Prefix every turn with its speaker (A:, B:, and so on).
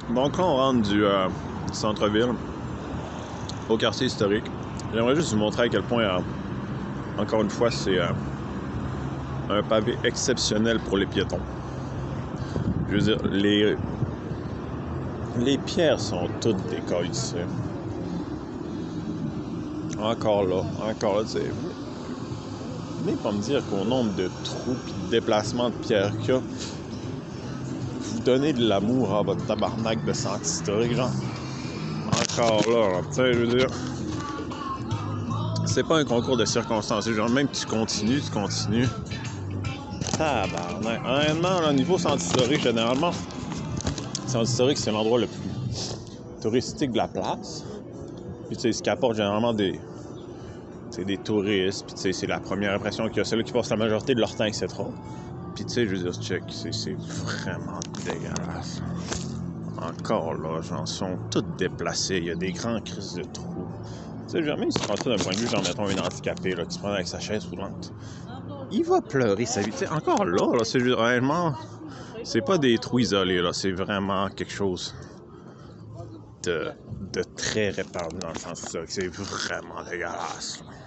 A: Donc là, on rentre du centre-ville au quartier historique. J'aimerais juste vous montrer à quel point, encore une fois, c'est un pavé exceptionnel pour les piétons. Je veux dire, les pierres sont toutes décollissées. Encore là, tu sais. Venez pas me dire qu'au nombre de trous et de déplacements de pierres qu'il y a, vous donnez de l'amour à votre tabarnak de centre historique, genre. Encore là, tu sais, je veux dire. C'est pas un concours de circonstances. Genre, même tu continues. Tabarnak. Honnêtement, là, niveau centre historique, généralement, centre historique, c'est l'endroit le plus touristique de la place. Puis, tu sais, ce qui apporte généralement des touristes. Puis, tu sais, c'est la première impression qu'il y a. C'est là qui passent la majorité de leur temps, etc. Puis, tu sais, je veux dire, check, c'est vraiment dégueulasse. Encore là, genre, sont toutes déplacées. Il y a des grands crises de trous. Tu sais, jamais, si tu prends ça d'un point de vue, genre, mettons, un handicapé, là, qui se prend avec sa chaise roulante. Il va pleurer sa vie. Tu sais, encore là, c'est juste, réellement, c'est pas des trous isolés, là. C'est vraiment quelque chose de très répandu dans le sens ça. C'est vraiment dégueulasse.